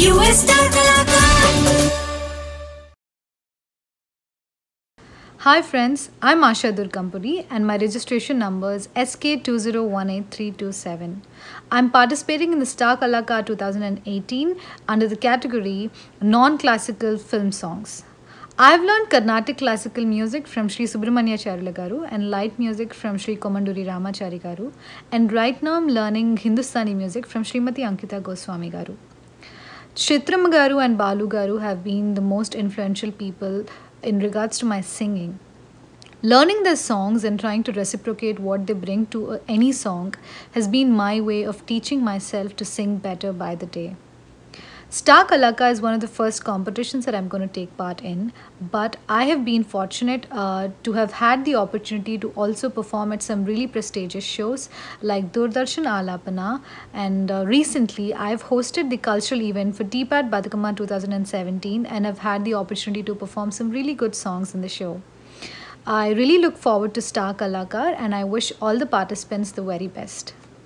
US Star Kalakaar. Hi friends, I'm Asha Durkampuri and my registration number is SK2018327. I'm participating in the Star Kalakaar 2018 under the category Non-Classical Film Songs. I've learned Carnatic classical music from Sri Subramanya Charula Garu and light music from Sri Komanduri Ramachari Garu, and right now I'm learning Hindustani music from Srimati Ankita Goswami Garu. Chitram Garu and Balu Garu have been the most influential people in regards to my singing. Learning their songs and trying to reciprocate what they bring to any song has been my way of teaching myself to sing better by the day. Star Kalaka is one of the first competitions that I'm going to take part in, but I have been fortunate to have had the opportunity to also perform at some really prestigious shows like Doordarshan Alapana, and recently I've hosted the cultural event for TPAT Badakama 2017 and I've had the opportunity to perform some really good songs in the show. I really look forward to Star Kalakar and I wish all the participants the very best.